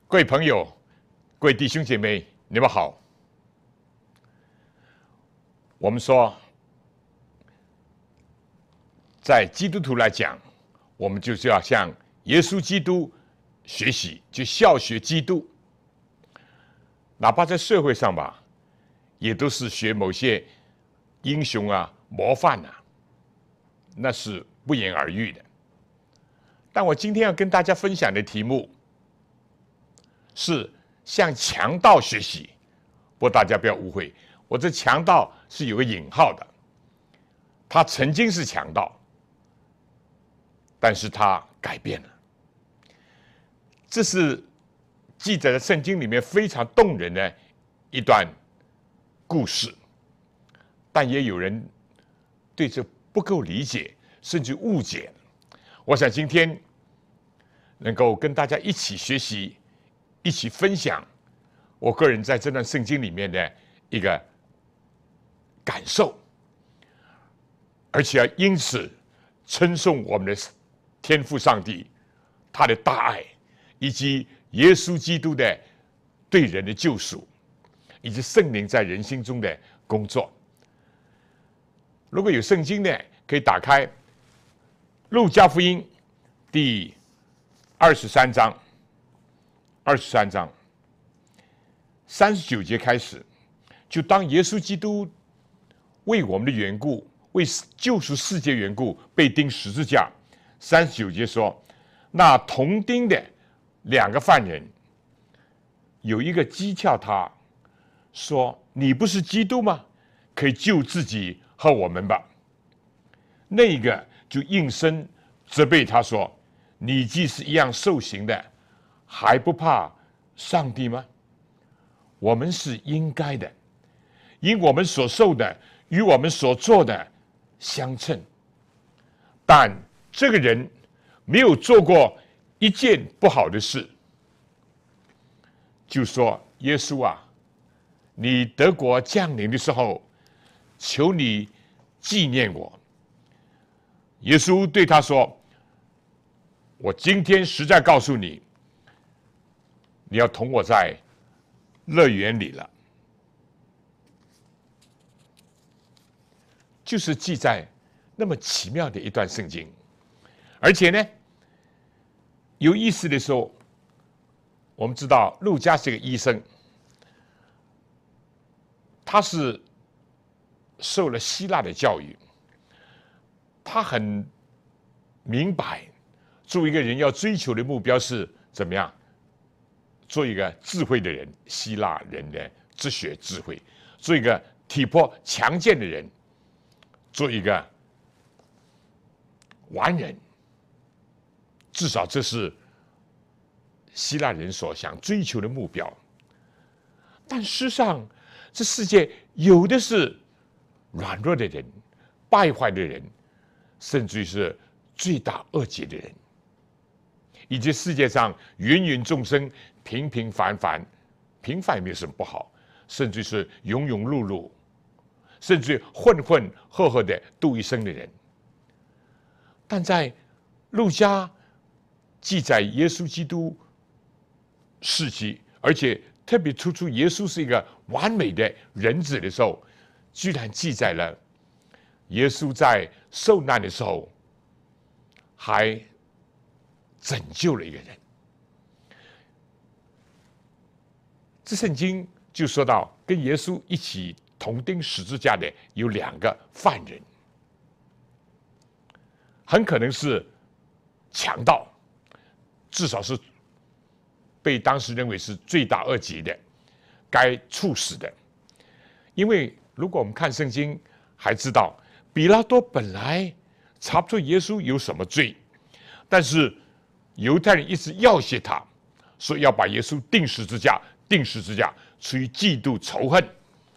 各位朋友、各位弟兄姐妹，你们好。我们说，在基督徒来讲，我们就是要向耶稣基督学习，就效学基督。哪怕在社会上吧，也都是学某些英雄啊、模范啊，那是不言而喻的。但我今天要跟大家分享的题目是向强盗学习。不过大家不要误会，我这强盗是有个引号的，他曾经是强盗，但是他改变了。这是记载在圣经里面非常动人的一段故事，但也有人对这不够理解，甚至误解。我想今天能够跟大家一起学习，一起分享我个人在这段圣经里面的一个感受，而且要因此称颂我们的天父上帝，他的大爱，以及耶稣基督的对人的救赎，以及圣灵在人心中的工作。如果有圣经的，可以打开路加福音第23章39节开始，就当耶稣基督为我们的缘故，为救赎世界缘故被钉十字架。39节说，那同钉的两个犯人，有一个讥诮他说，你不是基督吗？可以救自己和我们吧。那一个就应声责备他说，你既是一样受刑的，还不怕上帝吗？我们是应该的，因我们所受的与我们所做的相称。但这个人没有做过一件不好的事，就说耶稣啊，你得国降临的时候，求你纪念我。耶稣对他说，我今天实在告诉你，你要同我在乐园里了。就是记载那么奇妙的一段圣经。而且呢，有意思的时候，我们知道路加是个医生，他是受了希腊的教育，他很明白作为一个人要追求的目标是怎么样做一个智慧的人，希腊人的哲学智慧，做一个体魄强健的人，做一个完人，至少这是希腊人所想追求的目标。但事实上，这世界有的是软弱的人、败坏的人，甚至于是罪大恶极的人，以及世界上芸芸众生平平凡凡，平凡也没有什么不好，甚至是庸庸碌碌，甚至混混赫赫的度一生的人。但在路加记载耶稣基督事迹，而且特别突出耶稣是一个完美的人子的时候，居然记载了耶稣在受难的时候还拯救了一个人。这圣经就说到，跟耶稣一起同钉十字架的有两个犯人，很可能是强盗，至少是被当时认为是罪大恶极的，该处死的。因为如果我们看圣经，还知道比拉多本来查不出耶稣有什么罪，但是犹太人一直要挟他，说要把耶稣钉十字架，出于嫉妒仇恨。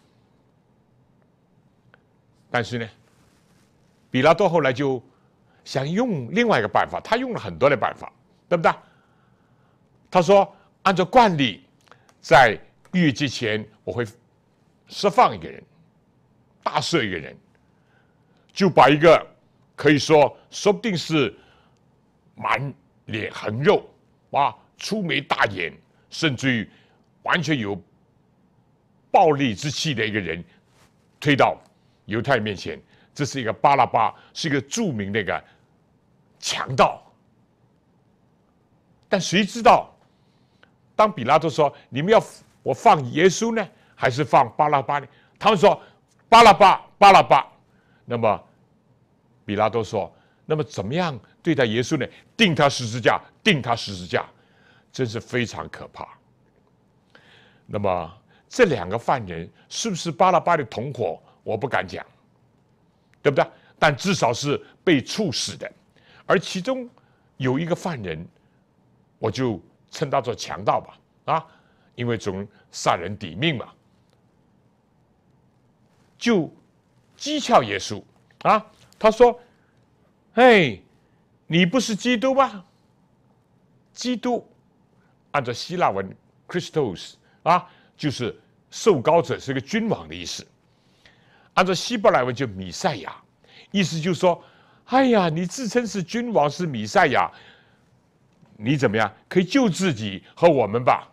但是呢，比拉多后来就想用另外一个办法，他用了很多的办法，对不对？他说，按照惯例，在逾越节前，我会释放一个人，大赦一个人，就把一个可以说不定是满脸横肉，哇，粗眉大眼， 甚至于完全有暴力之气的一个人推到犹太人面前。这是一个巴拉巴，是一个著名的一个强盗。但谁知道，当比拉多说：“你们要我放耶稣呢，还是放巴拉巴呢？”他们说：“巴拉巴，巴拉巴。”那么比拉多说：“那么怎么样对待耶稣呢？钉他十字架，钉他十字架，真是非常可怕。”那么这两个犯人是不是巴拉巴的同伙？我不敢讲，对不对？但至少是被处死的。而其中有一个犯人，我就称他做强盗吧，啊，因为总杀人抵命嘛，就讥诮耶稣啊，他说：“哎，你不是基督吗？基督按照希腊文 Christos 啊，就是受膏者，是个君王的意思。按照希伯来文就弥赛亚，意思就是说，哎呀，你自称是君王，是弥赛亚，你怎么样可以救自己和我们吧？”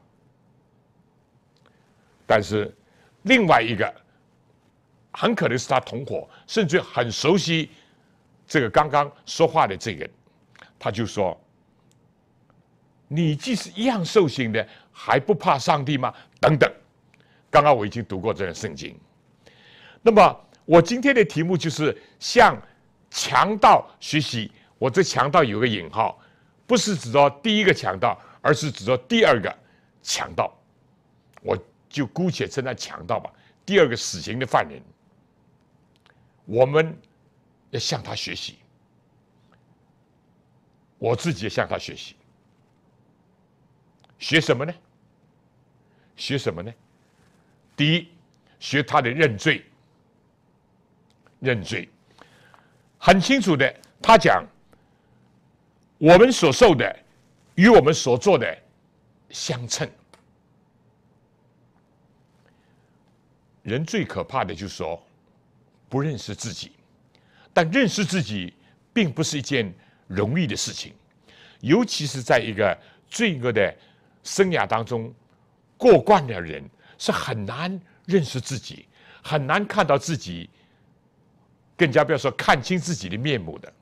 但是另外一个很可能是他同伙，甚至很熟悉这个刚刚说话的这个人，他就说：“你既是一样受刑的，还不怕上帝吗？”等等。刚刚我已经读过这段圣经。那么我今天的题目就是向强盗学习。我这强盗有个引号，不是指着第一个强盗，而是指着第二个强盗。我就姑且称他强盗吧。第二个死刑的犯人，我们要向他学习。我自己也向他学习。学什么呢？学什么呢？第一，学他的认罪。认罪，很清楚的，他讲我们所受的与我们所做的相称。人最可怕的就是说不认识自己，但认识自己并不是一件容易的事情，尤其是在一个罪恶的生涯当中过惯的人是很难认识自己，很难看到自己，更加不要说看清自己的面目的。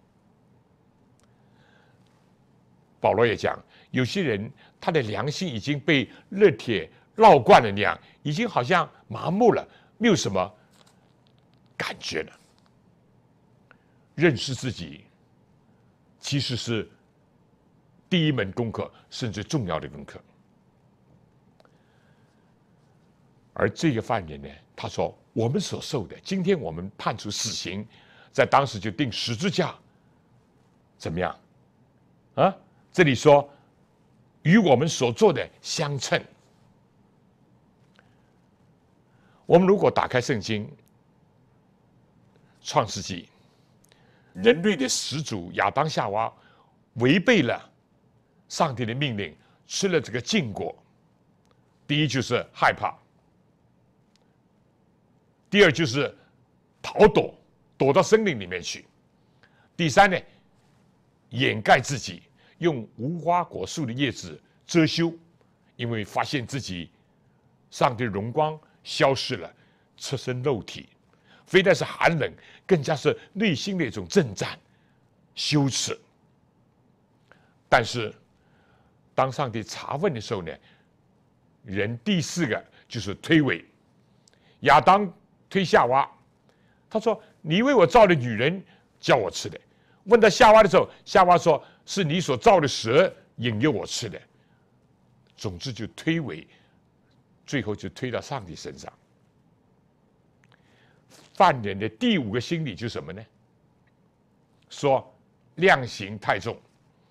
保罗也讲，有些人他的良心已经被热铁烙惯了那样，已经好像麻木了，没有什么感觉了。认识自己其实是第一门功课，甚至重要的功课。而这个犯人呢，他说我们所受的，今天我们判处死刑，在当时就钉十字架，怎么样？啊，这里说与我们所做的相称。我们如果打开圣经创世纪，人类的始祖亚当夏娃违背了上帝的命令，吃了这个禁果。第一就是害怕，第二就是逃躲，躲到森林里面去。第三呢，掩盖自己，用无花果树的叶子遮羞，因为发现自己上帝的荣光消失了，赤身肉体，非但是寒冷，更加是内心的一种震颤、羞耻。但是当上帝查问的时候呢，人第四个就是推诿。亚当推夏娃，他说：“你为我造的女人叫我吃的。”问到夏娃的时候，夏娃说：“是你所造的蛇引诱我吃的。”总之就推诿，最后就推到上帝身上。犯人的第五个心理就是什么呢？说量刑太重。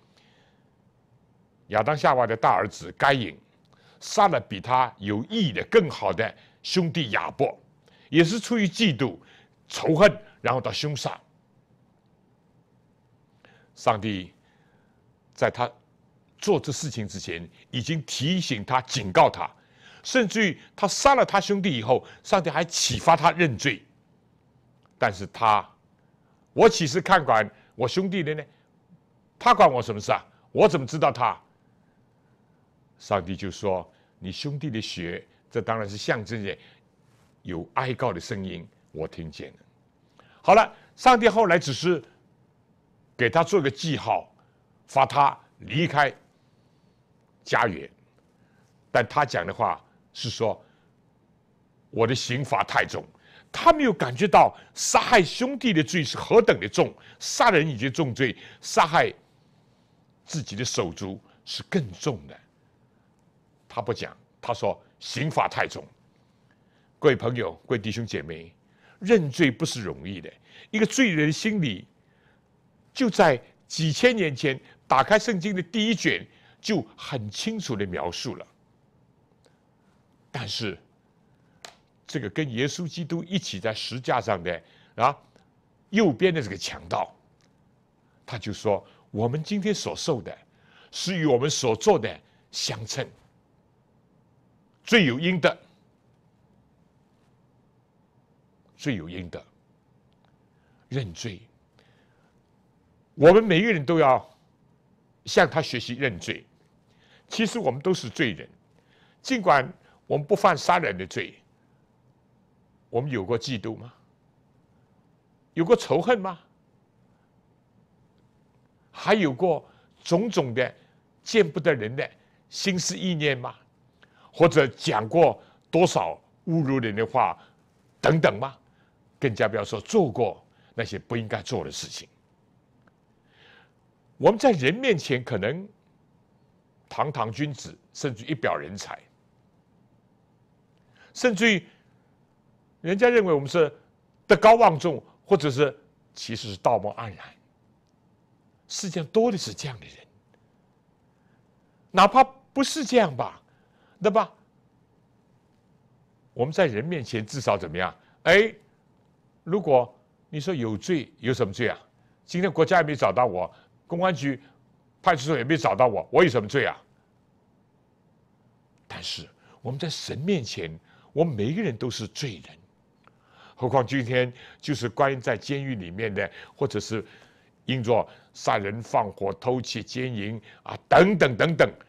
亚当夏娃的大儿子该隐杀了比他有义的更好的兄弟亚伯，也是出于嫉妒、仇恨，然后到凶杀。上帝在他做这事情之前，已经提醒他、警告他，甚至于他杀了他兄弟以后，上帝还启发他认罪。但是我岂是看管我兄弟的呢？他管我什么事啊？我怎么知道他？上帝就说：“ 你兄弟的血，这当然是象征着有哀告的声音，我听见了。好了，上帝后来只是给他做个记号，罚他离开家园，但他讲的话是说，我的刑罚太重。他没有感觉到杀害兄弟的罪是何等的重，杀人已经重罪，杀害自己的手足是更重的。他不讲，他说刑罚太重。各位朋友，各位弟兄姐妹，认罪不是容易的。一个罪人心里，就在几千年前打开圣经的第一卷，就很清楚的描述了。但是，这个跟耶稣基督一起在十架上的右边的这个强盗，他就说：我们今天所受的，是与我们所做的相称，罪有应得，罪有应得。认罪，我们每一个人都要向他学习认罪。其实我们都是罪人，尽管我们不犯杀人的罪。我们有过嫉妒吗？有过仇恨吗？还有过种种的见不得人的心思意念吗？或者讲过多少侮辱人的话等等吗？更加不要说做过那些不应该做的事情。我们在人面前可能堂堂君子，甚至一表人才，甚至于人家认为我们是德高望重，或者是其实是道貌岸然。世界上多的是这样的人，哪怕不是这样吧，对吧？我们在人面前至少怎么样？如果你说有罪，有什么罪啊？今天国家也没找到我，公安局、派出所也没找到我，我有什么罪啊？但是我们在神面前，我们每一个人都是罪人。何况今天就是关于在监狱里面的，或者是因着杀人、放火、偷窃、奸淫等等等等，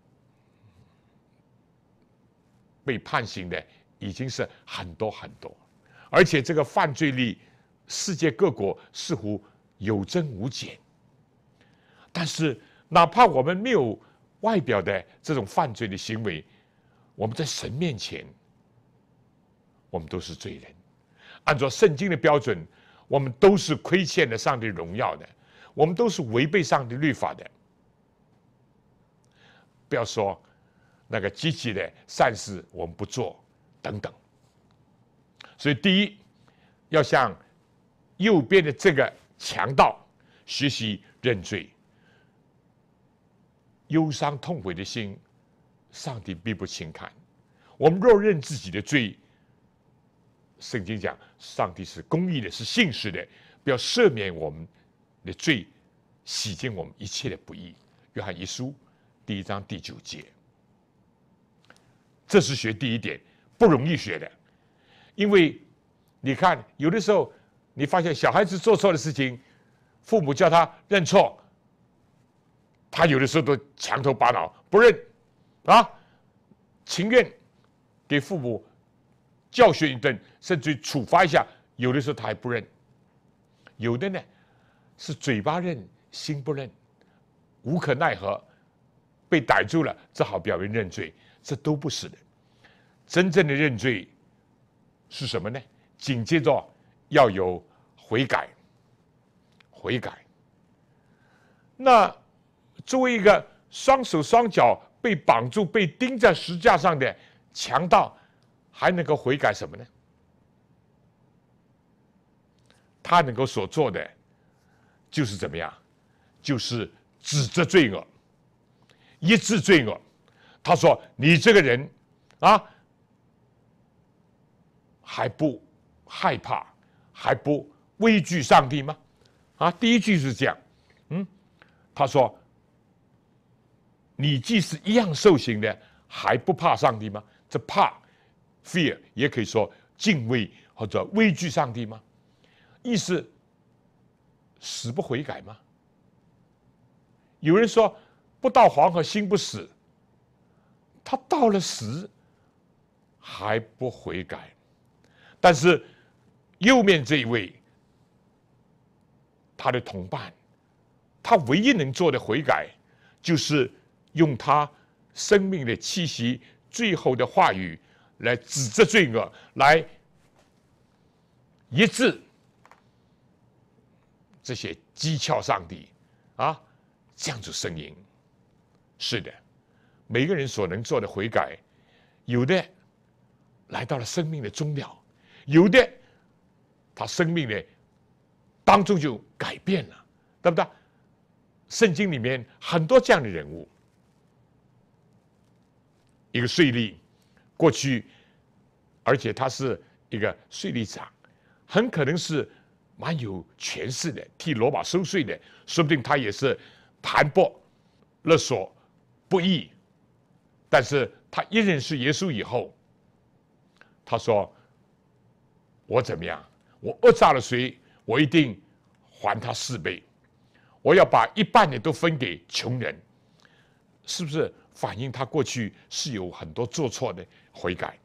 被判刑的已经是很多很多，而且这个犯罪率，世界各国似乎有增无减。但是，哪怕我们没有外表的这种犯罪的行为，我们在神面前，我们都是罪人。按照圣经的标准，我们都是亏欠了上帝荣耀的，我们都是违背上帝律法的。不要说那个积极的善事我们不做等等。所以，第一，要向右边的这个强盗学习认罪。忧伤痛悔的心，上帝并不轻看。我们若认自己的罪，圣经讲，上帝是公义的，是信实的，不要赦免我们的罪，洗净我们一切的不义。约翰一书第1章第9节。这是学第一点，不容易学的，因为你看，有的时候你发现小孩子做错的事情，父母叫他认错，他有的时候都墙头巴脑不认，情愿给父母教训一顿，甚至处罚一下，有的时候他还不认。有的呢是嘴巴认，心不认，无可奈何，被逮住了，只好表明认罪。这都不是的。真正的认罪是什么呢？紧接着要有悔改。悔改。那作为一个双手双脚被绑住、被钉在石架上的强盗，还能够悔改什么呢？他能够所做的就是怎么样？就是指责罪恶，医治罪恶。他说：“你这个人还不害怕，还不畏惧上帝吗？”第一句是这样。他说：“你既是一样受刑的，还不怕上帝吗？”这怕 fear 也可以说敬畏或者畏惧上帝吗？意思死不悔改吗？有人说不到黄河心不死， 他到了死还不悔改。但是右面这一位，他的同伴，他唯一能做的悔改，就是用他生命的气息、最后的话语来指责罪恶，来医治这些讥诮上帝啊，这样子声音。是的，每个人所能做的悔改，有的来到了生命的终了，有的他生命的当中就改变了，对不对？圣经里面很多这样的人物，一个税吏，过去，而且他是一个税吏长，很可能是蛮有权势的，替罗马收税的，说不定他也是盘剥、勒索、不义。但是他一认识耶稣以后，他说：“我怎么样？我讹诈了谁，我一定还他4倍。我要把1半的都分给穷人。”是不是反映他过去是有很多做错的悔改？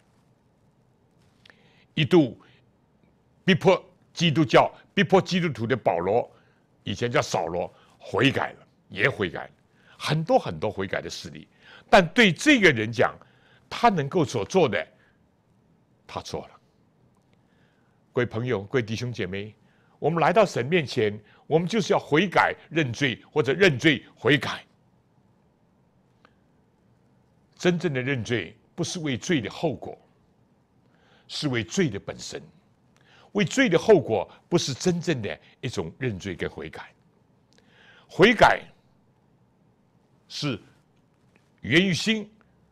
一度逼迫基督教、逼迫基督徒的保罗，以前叫扫罗，悔改了，也悔改了，很多很多悔改的事例。但对这个人讲，他能够所做的，他做了。各位朋友、各位弟兄姐妹，我们来到神面前，我们就是要悔改、认罪，或者认罪悔改。真正的认罪不是为罪的后果，是为罪的本身。为罪的后果不是真正的一种认罪跟悔改。悔改是源于心，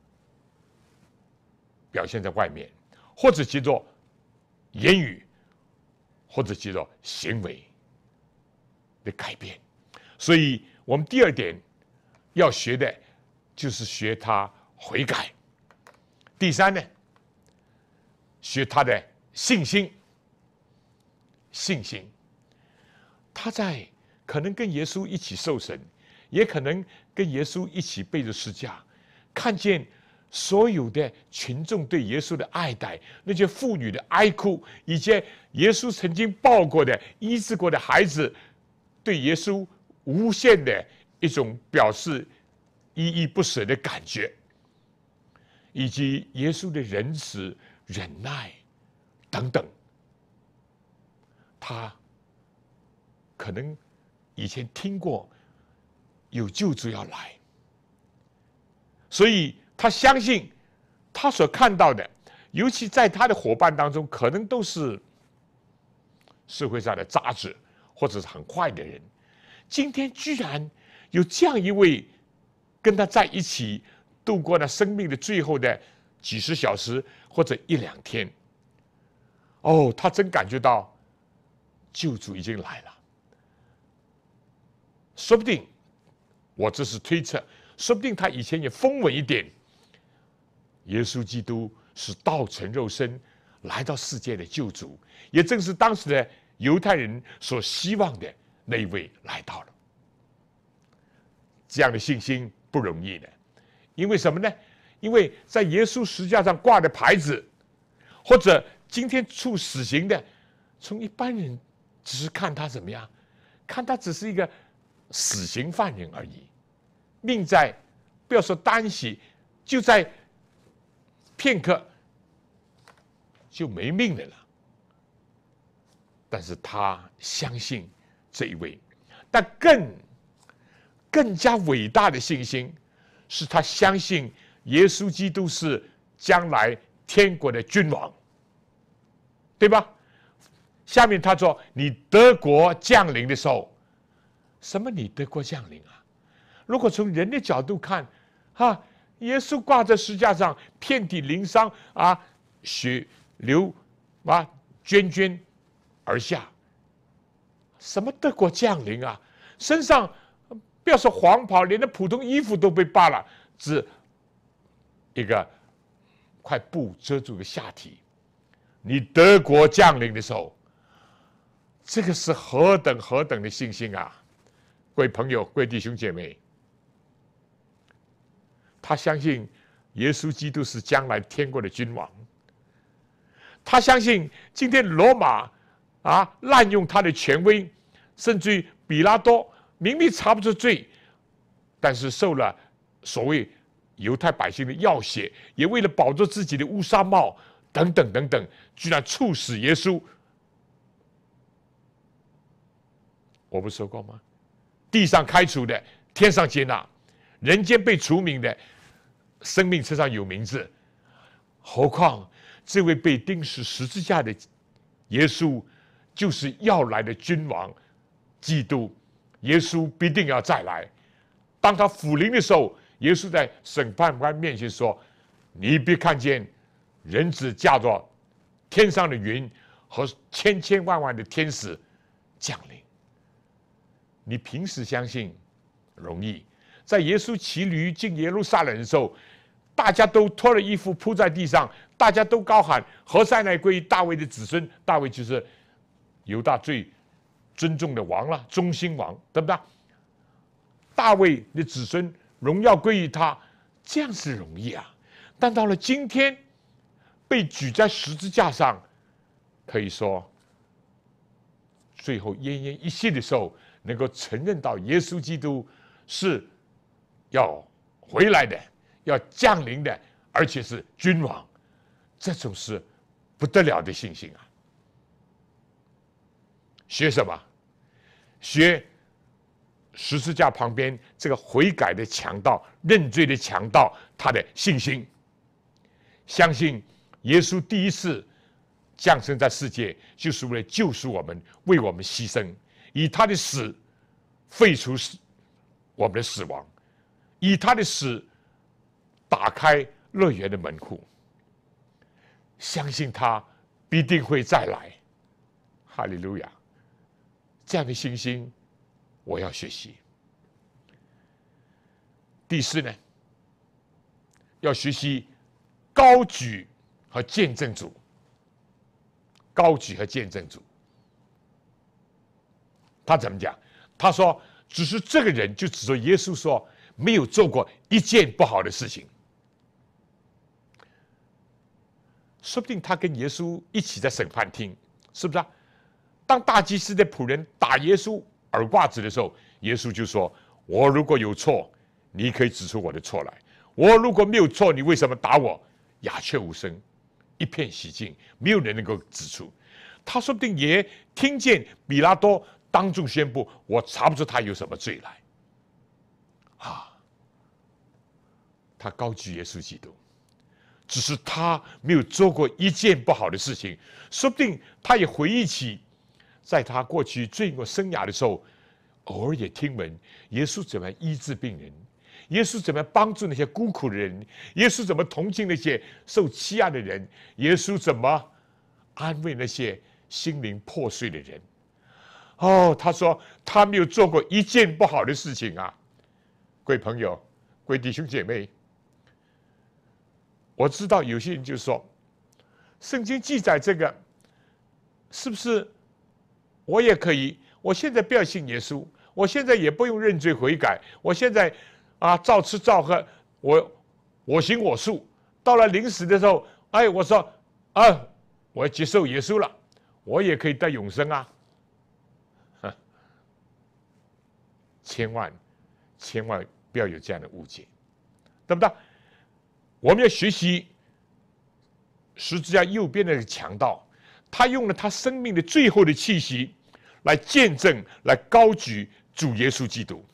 表现在外面，或者叫做言语，或者叫做行为的改变。所以我们第2点要学的就是学他悔改。第3呢，学他的信心。信心，他在可能跟耶稣一起受审，也可能跟耶稣一起背着十架，看见所有的群众对耶稣的爱戴，那些妇女的哀哭，以及耶稣曾经抱过的、医治过的孩子，对耶稣无限的一种表示依依不舍的感觉，以及耶稣的仁慈、忍耐等等。他可能以前听过有救主要来，所以他相信他所看到的，尤其在他的伙伴当中，可能都是社会上的渣子，或者是很坏的人。今天居然有这样一位跟他在一起度过了生命的最后的几十小时或者1-2天，哦，他真感觉到救主已经来了。说不定，我这是推测，说不定他以前也风闻一点，耶稣基督是道成肉身来到世界的救主，也正是当时的犹太人所希望的那一位来到了。这样的信心不容易的，因为什么呢？因为在耶稣十字架上挂的牌子，或者今天处死刑的，从一般人只是看他怎么样，看他只是一个死刑犯人而已，命在不要说单息，就在片刻就没命的了。但是他相信这一位，但更加伟大的信心是他相信耶稣基督是将来天国的君王，对吧？下面他说：“你得国降临的时候，什么？你得国降临啊？如果从人的角度看，耶稣挂在十字架上，遍体鳞伤啊，血流啊，涓涓而下。什么得国降临啊？身上不要说黄袍，连那普通衣服都被扒了，只一个块布遮住个下体。你得国降临的时候。”这个是何等的信心啊！各位朋友、各位弟兄姐妹，他相信耶稣基督是将来天国的君王。他相信今天罗马滥用他的权威，甚至于比拉多明明查不出罪，但是受了所谓犹太百姓的要挟，也为了保住自己的乌纱帽等等等等，居然处死耶稣。我不说过吗？地上开除的，天上接纳；人间被除名的，生命册上有名字。何况这位被钉死十字架的耶稣，就是要来的君王，基督。耶稣必定要再来。当他复临的时候，耶稣在审判官面前说：“你必看见人子驾着天上的云和千千万万的天使降临。”你平时相信容易，在耶稣骑驴进耶路撒冷的时候，大家都脱了衣服铺在地上，大家都高喊：“何塞乃归于大卫的子孙。”大卫就是犹大最尊重的王了，中兴王，对不对？大卫的子孙荣耀归于他，这样是容易啊。但到了今天，被举在十字架上，可以说最后奄奄一息的时候，能够承认到耶稣基督是要回来的，要降临的，而且是君王，这种是不得了的信心啊！学什么？学十字架旁边这个悔改的强盗、认罪的强盗，他的信心，相信耶稣第一次降生在世界，就是为了救赎我们，为我们牺牲，以他的死废除我们的死亡，以他的死打开乐园的门户，相信他必定会再来。哈利路亚！这样的信心，我要学习。第四呢，要学习高举和见证主。高举和见证主，他怎么讲？他说，只是这个人，就指着耶稣说，没有做过一件不好的事情。说不定他跟耶稣一起在审判厅，是不是啊？当大祭司的仆人打耶稣耳刮子的时候，耶稣就说：“我如果有错，你可以指出我的错来；我如果没有错，你为什么打我？”鸦雀无声，一片寂静，没有人能够指出。他说不定也听见比拉多当众宣布：“我查不出他有什么罪来。”他高举耶稣基督，只是他没有做过一件不好的事情。说不定他也回忆起，在他过去罪恶生涯的时候，偶尔也听闻耶稣怎么样医治病人，耶稣怎么样帮助那些孤苦的人，耶稣怎么同情那些受欺压的人，耶稣怎么安慰那些心灵破碎的人。他说他没有做过一件不好的事情啊！各位朋友，各位弟兄姐妹，我知道有些人就说，圣经记载这个，是不是我也可以？我现在不要信耶稣，我现在也不用认罪悔改，我现在照吃照喝，我行我素。到了临死的时候，我说我要接受耶稣了，我也可以得永生啊！千万不要有这样的误解，对不对？我们要学习十字架右边的强盗，他用了他生命的最后的气息来见证，来高举主耶稣基督。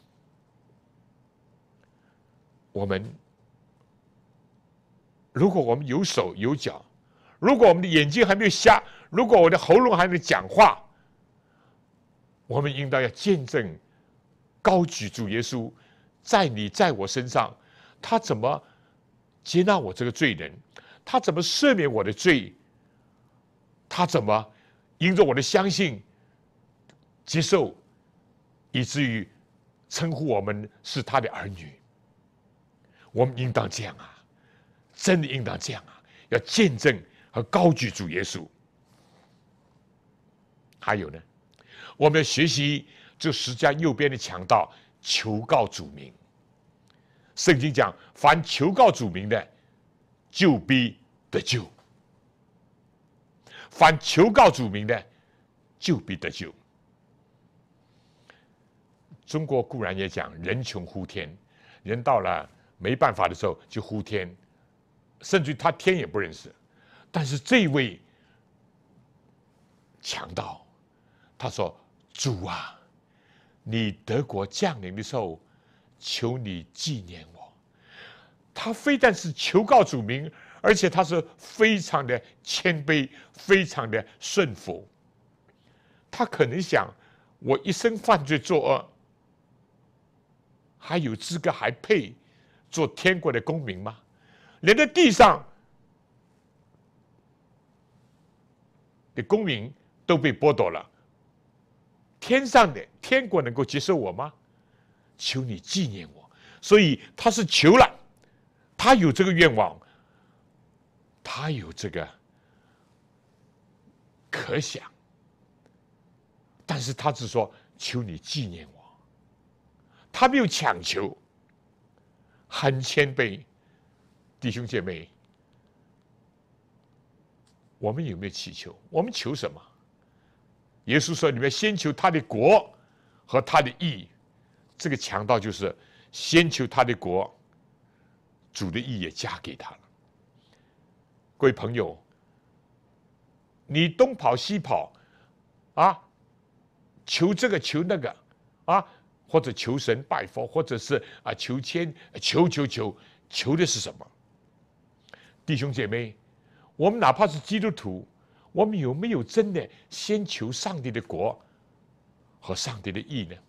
如果我们有手有脚，如果我们的眼睛还没有瞎，如果我的喉咙还能讲话，我们应当要见证高举主耶稣在你在我身上，他怎么接纳我这个罪人，他怎么赦免我的罪，他怎么因着我的相信接受，以至于称呼我们是他的儿女。我们应当这样啊，真的应当这样啊，要见证和高举主耶稣。还有呢，我们要学习这十字架右边的强盗求告主名。圣经讲，凡求告主名的， 就必得救。凡求告主名的，就必得救。中国固然也讲人穷呼天，人到了没办法的时候就呼天，甚至他天也不认识。但是这位强盗，他说：“主啊，你德国降临的时候，求你纪念我。”他非但是求告主名，而且他是非常的谦卑，非常的顺服。他可能想：我一生犯罪作恶，还有资格还配做天国的公民吗？连在地上的公民都被剥夺了，天上的天国能够接受我吗？求你纪念我。所以他是求了，他有这个愿望，他有这个可想，但是他只说求你纪念我。他没有强求，很谦卑。弟兄姐妹，我们有没有祈求？我们求什么？耶稣说：“你们先求他的国和他的义。”这个强盗就是先求他的国，主的义也加给他了。各位朋友，你东跑西跑啊，求这个求那个啊，或者求神拜佛，或者是求签，求的是什么？弟兄姐妹，我们哪怕是基督徒，我们有没有真的先求上帝的国和上帝的义呢？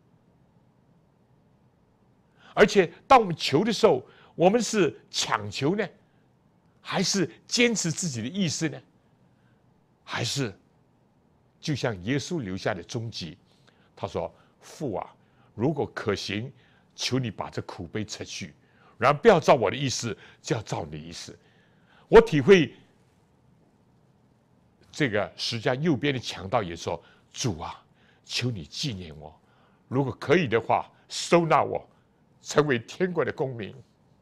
而且当我们求的时候，我们是强求呢，还是坚持自己的意思呢？还是就像耶稣留下的踪迹，他说：“父啊，如果可行，求你把这苦杯撤去，然后不要照我的意思，就要照你的意思。”我体会这个十字架右边的强盗也说：“主啊，求你纪念我，如果可以的话，收纳我，成为天国的公民。”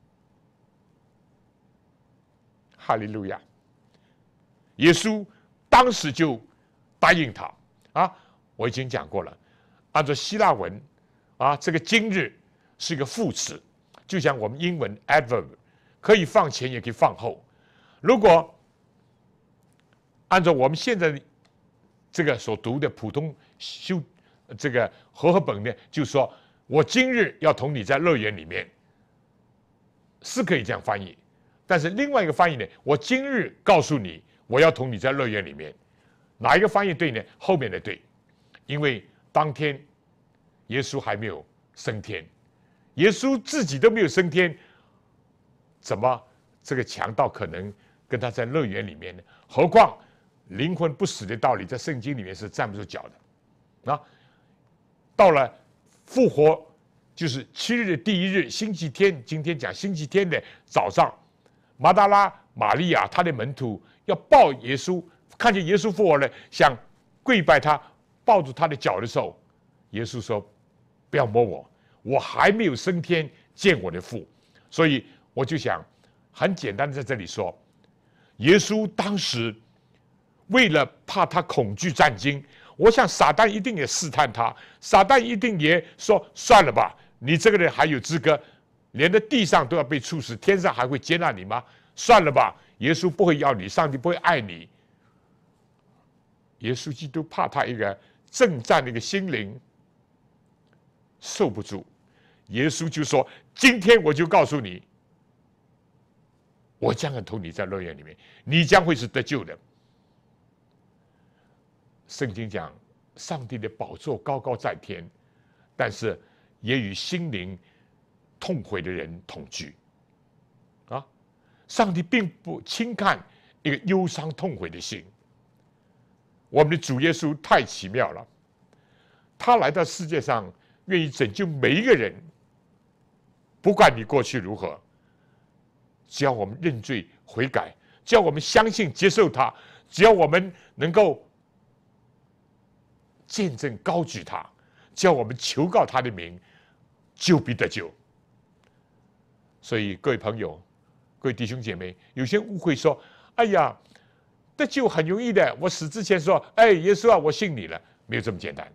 哈利路亚！耶稣当时就答应他啊！我已经讲过了，按照希腊文啊，这个今日是一个副词，就像我们英文 adverb， 可以放前也可以放后。如果按照我们现在这个所读的普通这个和合本呢，就说我今日要同你在乐园里面，是可以这样翻译。但是另外一个翻译呢，我今日告诉你，我要同你在乐园里面，哪一个翻译对呢？后面的对，因为当天耶稣还没有升天，耶稣自己都没有升天，怎么这个强盗可能跟他在乐园里面呢？何况灵魂不死的道理在圣经里面是站不住脚的啊！到了复活，就是7日的第1日，星期天，今天讲星期天的早上，马达拉玛利亚她的门徒要抱耶稣，看见耶稣复活了，想跪拜他，抱住他的脚的时候，耶稣说：“不要摸我，我还没有升天见我的父。”所以我就想很简单的在这里说，耶稣当时为了怕他恐惧战惊，我想撒旦一定也试探他，撒旦一定也说：“算了吧，你这个人还有资格，连在地上都要被处死，天上还会接纳你吗？算了吧，耶稣不会要你，上帝不会爱你。”耶稣基督怕他一个征战的一个心灵受不住，耶稣就说：“今天我就告诉你，我将要同你在乐园里面，你将会是得救的。”圣经讲，上帝的宝座高高在天，但是也与心灵痛悔的人同居。啊，上帝并不轻看一个忧伤痛悔的心。我们的主耶稣太奇妙了，他来到世界上，愿意拯救每一个人，不管你过去如何，只要我们认罪悔改，只要我们相信接受他，只要我们能够见证高举他，只要我们求告他的名，就必得救。所以各位朋友， 各位弟兄姐妹，有些误会说：“哎呀，得救很容易的，我死之前说，哎，耶稣啊，我信你了。”没有这么简单。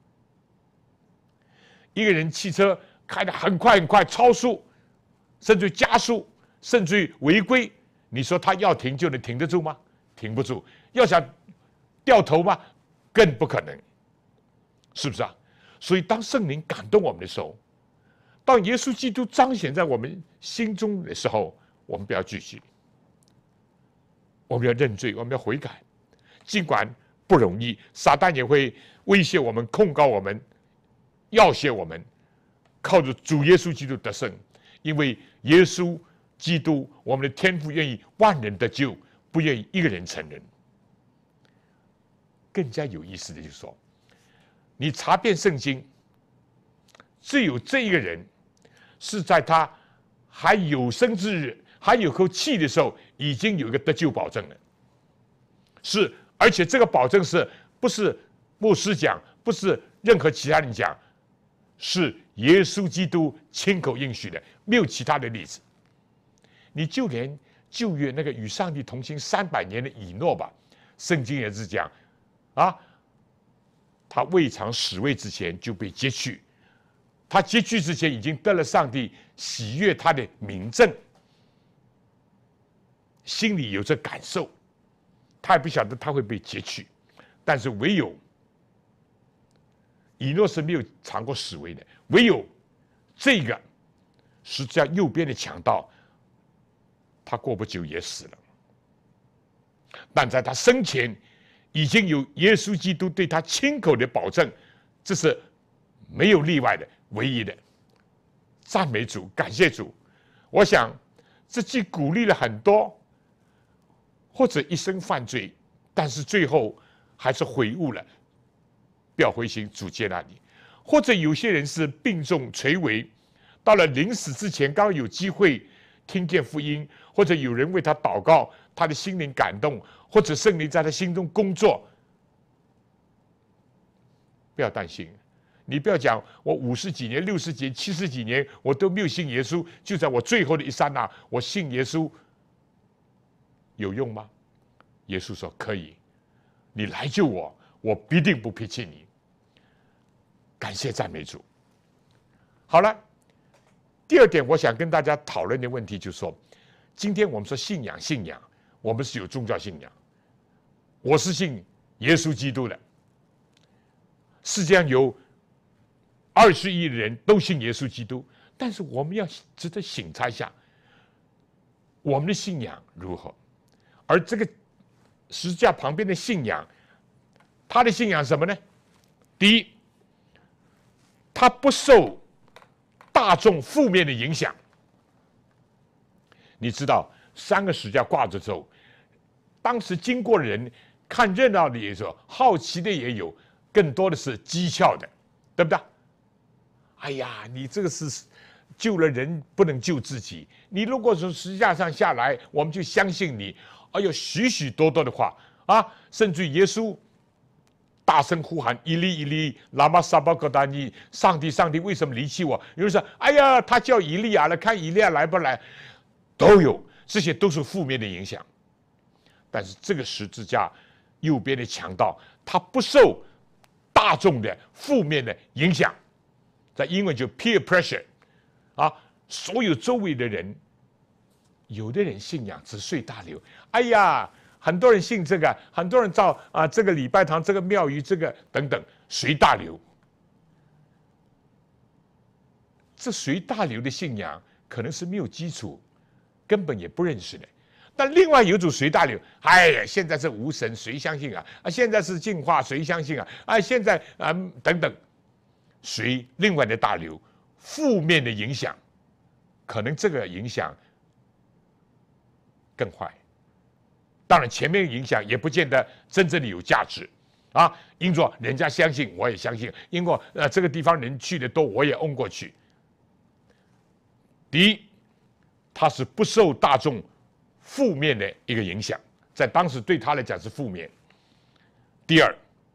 一个人汽车开得很快很快，超速，甚至加速，甚至于违规，你说他要停就能停得住吗？停不住。要想掉头吗？更不可能，是不是啊？所以当圣灵感动我们的时候，当耶稣基督彰显在我们心中的时候，我们不要拒绝，我们要认罪，我们要悔改。尽管不容易，撒旦也会威胁我们、控告我们、要挟我们，靠着主耶稣基督得胜，因为耶稣基督，我们的天父愿意万人得救，不愿意一个人成人。更加有意思的就是说，你查遍圣经，只有这一个人是在他还有生之日、还有口气的时候，已经有一个得救保证了。是，而且这个保证不是牧师讲，不是任何其他人讲，是耶稣基督亲口应许的，没有其他的例子。你就连旧约那个与上帝同行300年的以诺吧，圣经也是讲。他未尝死位之前就被接去，他接去之前已经得了上帝喜悦他的明证，心里有这感受，他也不晓得他会被接去，但是唯有以诺是没有尝过死位的，唯有这个十字架右边的强盗，他过不久也死了，但在他生前已经有耶稣基督对他亲口的保证，这是没有例外的，唯一的。赞美主，感谢主。我想这既鼓励了很多或者一生犯罪，但是最后还是悔悟了，不要灰心，主接纳你。或者有些人是病重垂危，到了临死之前刚有机会听见福音，或者有人为他祷告，他的心灵感动，或者圣灵在他心中工作，不要担心。你不要讲我50几年、60几年、70几年我都没有信耶稣，就在我最后的一刹那，我信耶稣有用吗？耶稣说可以，你来救我，我必定不撇弃你。感谢赞美主。好了，第二点我想跟大家讨论的问题就是说，今天我们说信仰，我们是有宗教信仰，我是信耶稣基督的。世界上有20亿的人都信耶稣基督，但是我们要值得省察一下，我们的信仰如何？而这个十字架旁边的信仰，他的信仰是什么呢？第一，他不受大众负面的影响。你知道3个十字架挂着之后，当时经过的人看热闹的也有，好奇的也有，更多的是讥诮的，对不对？哎呀，你这个是救了人，不能救自己。你如果从十字架上下来，我们就相信你。哎呦，许许多多的话啊，甚至耶稣大声呼喊：“以利以利，拉玛撒巴格达尼！上帝，上帝，为什么离弃我？”有人说：“哎呀，他叫以利亚了，看以利亚来不来。”都有，这些都是负面的影响。但是这个十字架右边的强盗，他不受大众的负面的影响，在英文就 peer pressure 啊，所有周围的人，有的人信仰只随大流，哎呀，很多人信这个，很多人造这个礼拜堂、这个庙宇、这个等等，随大流。这随大流的信仰可能是没有基础，根本也不认识的。但另外有一种随大流，哎呀，现在是无神，谁相信啊？现在是进化，谁相信啊？现在等等，随另外的大流，负面的影响，可能这个影响更坏。当然，前面的影响也不见得真正的有价值啊。因着人家相信，我也相信；因为这个地方人去的多，我也嗡过去。第一，他是不受大众负面的一个影响，在当时对他来讲是负面。第二，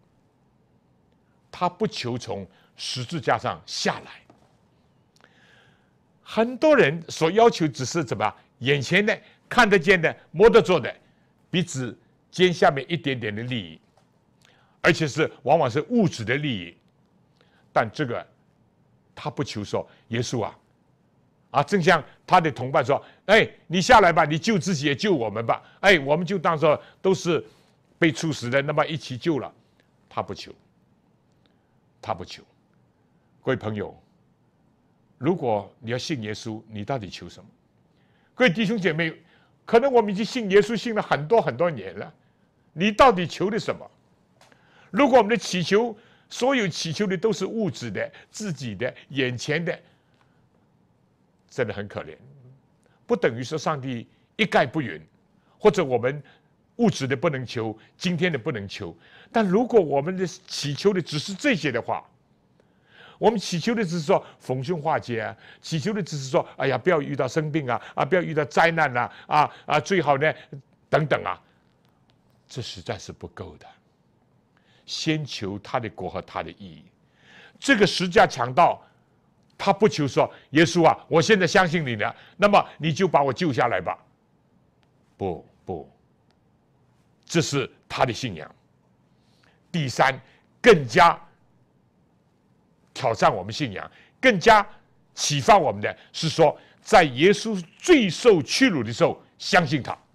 他不求从十字架上下来。很多人所要求只是怎么眼前的、看得见的、摸得着的，比指尖下面一点点的利益，而且往往是物质的利益。但这个他不求说，耶稣正像他的同伴说：“哎，你下来吧，你救自己也救我们吧。哎，我们就当作都是被处死的，那么一起救了。”他不求，他不求。各位朋友，如果你要信耶稣，你到底求什么？各位弟兄姐妹，可能我们已经信耶稣信了很多很多年了，你到底求的什么？如果我们的祈求，所有祈求的都是物质的、自己的、眼前的，真的很可怜。不等于说上帝一概不允，或者我们物质的不能求，今天的不能求。但如果我们的祈求的只是这些的话，我们祈求的只是说逢凶化吉祈求的只是说，哎呀，不要遇到生病不要遇到灾难最好呢，等等这实在是不够的。先求他的国和他的义。这个十架强盗，他不求说，耶稣我现在相信你了，那么你就把我救下来吧。不，这是他的信仰。第三，更加挑战我们信仰，更加启发我们的是说，在耶稣最受屈辱的时候，相信他。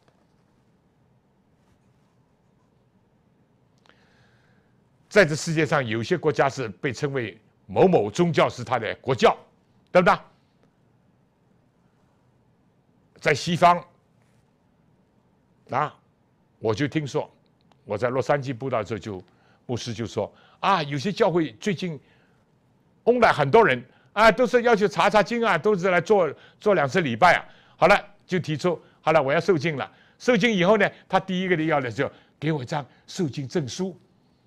在这世界上，有些国家是被称为某某宗教是他的国教，对不对？在西方我就听说，我在洛杉矶布道的时候，牧师就说有些教会最近来很多人都是要求查经都是来做2次礼拜好了，就提出好了，我要受浸了。受浸以后呢，他第一个的要的就给我一张受浸证书。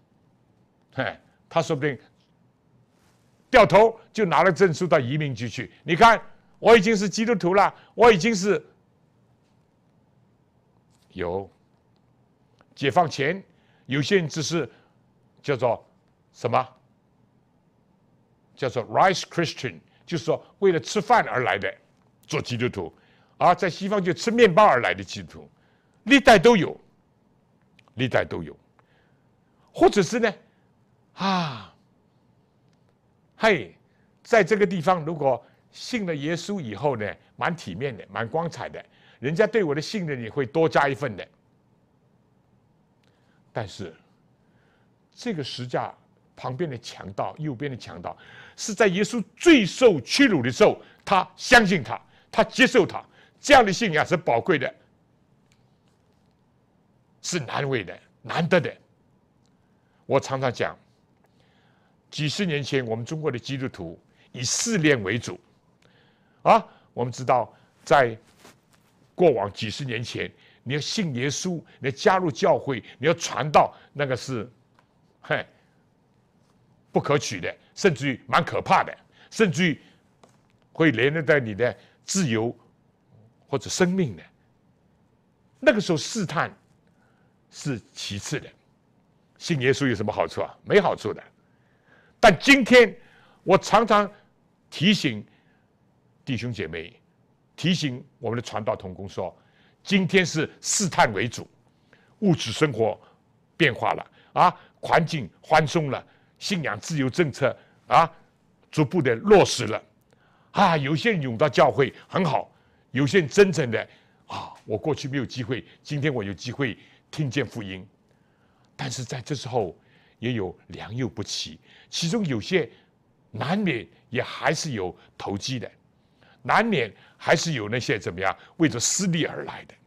他说不定掉头就拿了证书到移民局去。你看，我已经是基督徒了，我已经是有解放前，有些人只是叫做什么？叫做 rice Christian， 就是说为了吃饭而来的做基督徒，在西方就吃面包而来的基督徒，历代都有，或者是呢？在这个地方，如果信了耶稣以后呢，蛮体面的，蛮光彩的，人家对我的信任也会多加一份的。但是，这个十架旁边的强盗，右边的强盗，是在耶稣最受屈辱的时候，他相信他，他接受他，这样的信仰是宝贵的，是难为的，难得的。我常常讲。几十年前，我们中国的基督徒以试炼为主，我们知道，在过往几十年前，你要信耶稣，你要加入教会，你要传道，那个是，不可取的，甚至于蛮可怕的，甚至于会连累到你的自由或者生命的。那个时候试探是其次的，信耶稣有什么好处没好处的。但今天，我常常提醒弟兄姐妹，提醒我们的传道同工说，今天是试探为主，物质生活变化了环境宽松了，信仰自由政策逐步的落实了有些人涌到教会很好，有些人真正的我过去没有机会，今天我有机会听见福音，但是在这时候。也有良莠不齐，其中有些难免也还是有投机的，难免还是有那些怎么样为着私利而来的。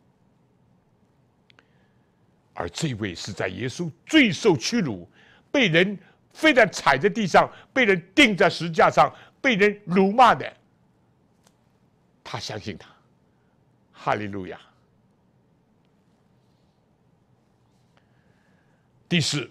而这位是在耶稣最受屈辱，被人非但踩在地上，被人钉在石架上，被人辱骂的，他相信他，哈利路亚。第四。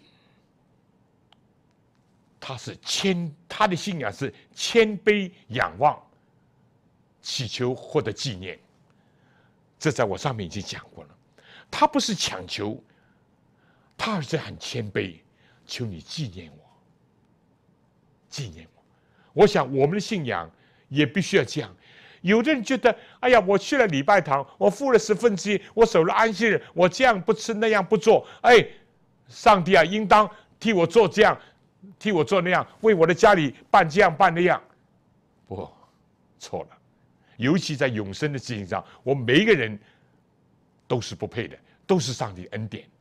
他的信仰是谦卑仰望，祈求获得纪念。这在我上面已经讲过了。他不是强求，他而是很谦卑，求你纪念我，纪念我。我想我们的信仰也必须要这样， 有的人觉得，哎呀，我去了礼拜堂，我付了1/10，我守了安息日，我这样不吃那样不做，哎，上帝啊，应当替我做这样，替我做那样，为我的家里办这样办那样。不，错了。尤其在永生的事情上，我们每一个人都是不配的，都是上帝恩典。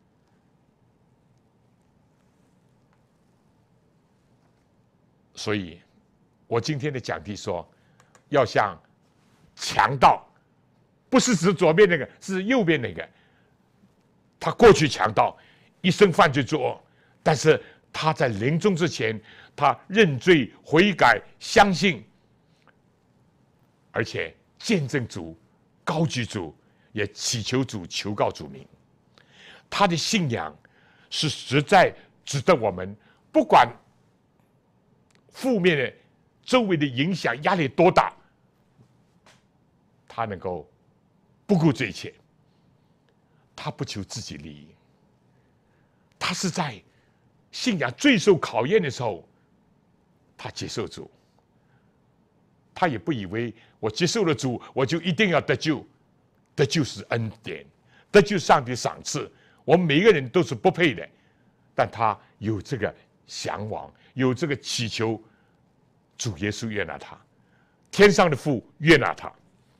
所以，我今天的讲题说，要像强盗，不是指左边那个，是右边那个。他过去强盗，一生犯罪作恶，但是他在临终之前，他认罪悔改，相信，而且见证主，高举主，也祈求主，求告主名。他的信仰是实在值得我们，不管负面的周围的影响压力多大，他能够不顾这一切。他不求自己利益，他是在信仰最受考验的时候，他接受主。他也不以为我接受了主，我就一定要得救。得救是恩典，得救上帝赏赐。我们每一个人都是不配的，但他有这个向往，有这个祈求，主耶稣悦纳他，天上的父悦纳他。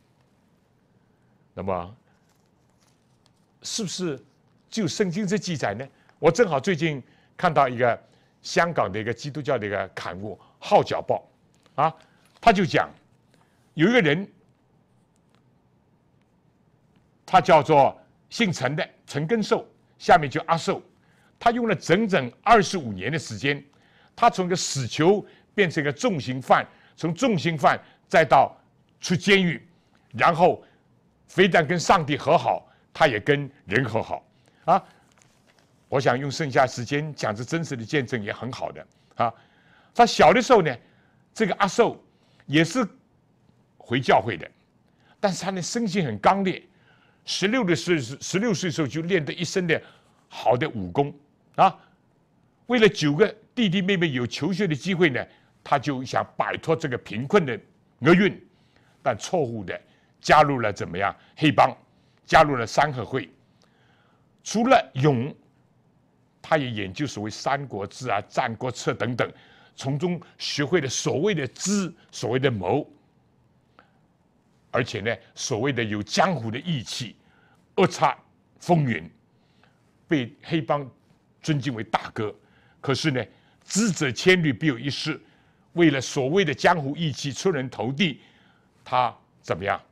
那么，是不是就圣经这记载呢？我正好最近看到一个香港的一个基督教的一个刊物《号角报》啊，他就讲有一个人，他叫做姓陈的陈根寿，下面叫阿寿，他用了整整25年的时间，他从一个死囚变成一个重刑犯，从重刑犯再到出监狱，然后非但跟上帝和好，他也跟人和好啊！我想用剩下时间讲这真实的见证也很好的啊。他小的时候呢，这个阿寿也是回教会的，但是他的生性很刚烈，16岁的时候就练得一身的好的武功啊。为了9个弟弟妹妹有求学的机会呢，他就想摆脱这个贫困的厄运，但错误的加入了怎么样黑帮。加入了三合会，除了勇，他也研究所谓《三国志》啊、《战国策》等等，从中学会了所谓的知、所谓的谋，而且呢，所谓的有江湖的义气，恶煞风云，被黑帮尊敬为大哥。可是呢，知者千虑，必有一失。为了所谓的江湖义气出人头地，他怎么样？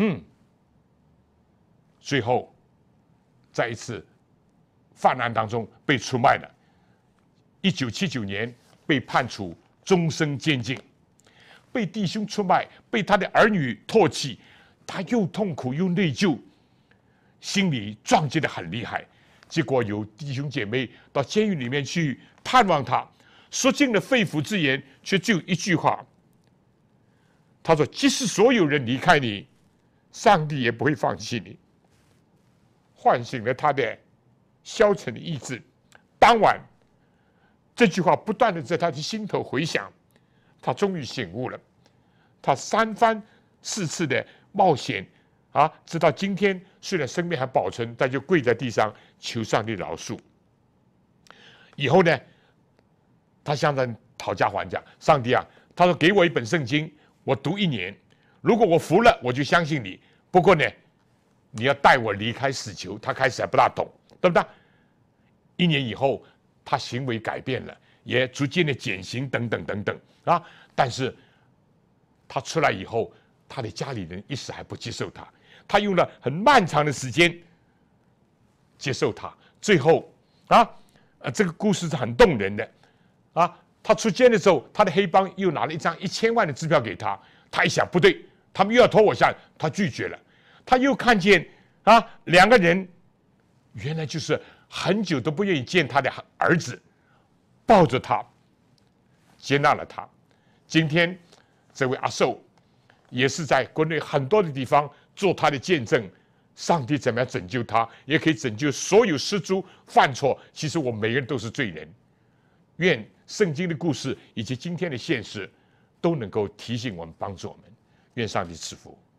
最后，在一次犯案当中被出卖了。1979年被判处终身监禁，被弟兄出卖，被他的儿女唾弃，他又痛苦又内疚，心里撞击得很厉害。结果有弟兄姐妹到监狱里面去探望他，说尽了肺腑之言，却只有一句话。他说：“即使所有人离开你，上帝也不会放弃你。”唤醒了他的消沉的意志。当晚，这句话不断的在他的心头回响，他终于醒悟了。他3番4次的冒险啊，直到今天，虽然生命还保存，但就跪在地上求上帝饶恕。以后呢，他向他讨价还价，上帝啊，他说给我一本圣经，我读1年，如果我服了，我就相信你。不过呢，你要带我离开死囚。他开始还不大懂，对不对？1年以后，他行为改变了，也逐渐的减刑等等等等啊。但是他出来以后，他的家里人一时还不接受他，他用了很漫长的时间接受他。最后这个故事是很动人的啊。他出监的时候，他的黑帮又拿了一张1000万的支票给他，他一想不对，他们又要拖我下来，他拒绝了。他又看见2个人原来就是很久都不愿意见他的儿子，抱着他接纳了他。今天这位阿寿也是在国内很多的地方做他的见证，上帝怎么样拯救他，也可以拯救所有失足犯错。其实我们每个人都是罪人，愿圣经的故事以及今天的现实都能够提醒我们，帮助我们。 愿上帝赐福。